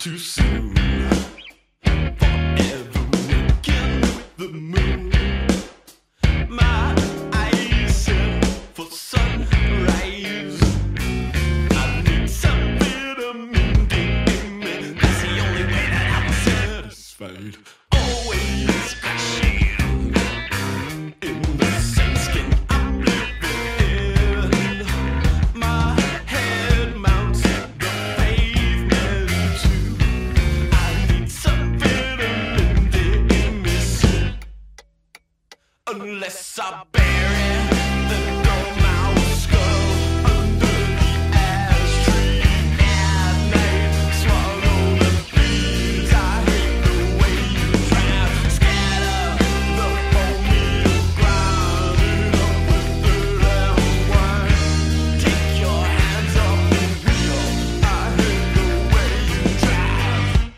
too soon. Forever waking with the moon. My eyes set for sunrise. I need some vitamin D in me. That's the only way that I'm satisfied. Always crashing in the same skin I'm living in. My head mounts the pavement too. I need some vitamin D in me soon. Unless I bury the dormouse skull under the ash tree at night, swallow the beans. I hate the way you drown, scatter the oatmeal, grind it up with dirt and wine. Take your hands off the wheel. I hate the way you drive.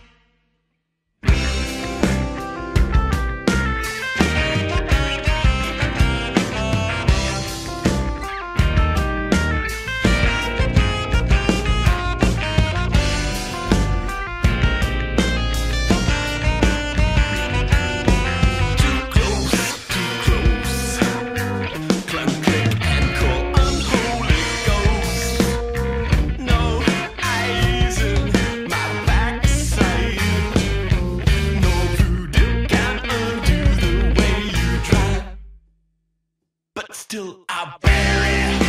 Too close. Clank, click, and call unholy ghost. No eyes in my backside. No voodoo can undo the way you drive. But still I bury